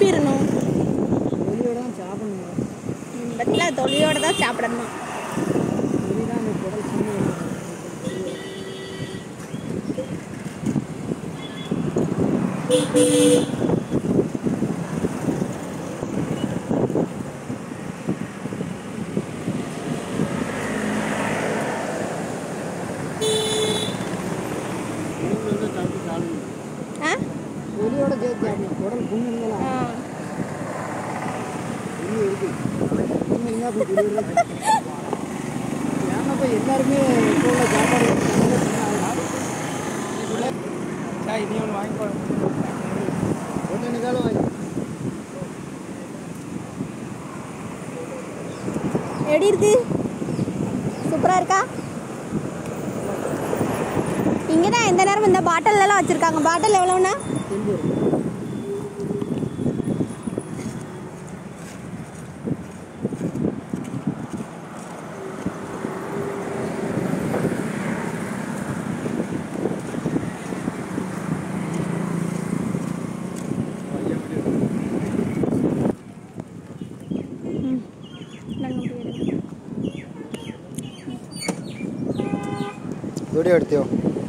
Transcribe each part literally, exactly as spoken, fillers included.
துப்பிடணும். தொலியோட தான் சாப்பிடணும். பத்தில தொலியோட தான் சாப்பிடணும். தொலிதான் அந்த குடல் சின்ன. தொலியோட சேர்த்து சாப்பிடணும். குடல் புண்ணு இருந்தாலும் புண்ணு இருக்கு. புண்ணு இருந்தால் போய் தொலியோட ஏன்னாப்பா எல்லாருமே இப்போ உள்ள சாப்பாடு நீ ஒன்று வாங்கிக்கோ. ஒன்று நிக்காலும் வாங்கி எப்படி இருக்கு? சூப்பராக இருக்கா? இங்கே தான் எந்த நேரம் இந்த பாட்டிலெல்லாம் வச்சுருக்காங்க. பாட்டில் எவ்வளோண்ணா? வீடியோ எடுத்தியோ?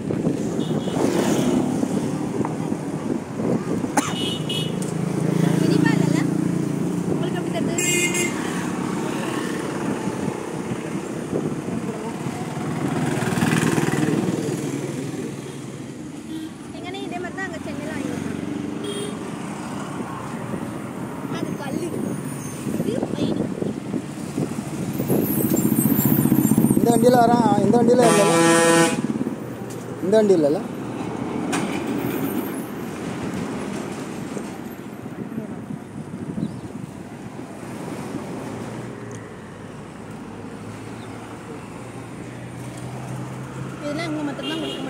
இந்த வண்டியில் வரான். இந்த வண்டியில் இல்லை, இந்த வண்டி இல்லைல்ல. இதெல்லாம் இங்கே மட்டும்தான்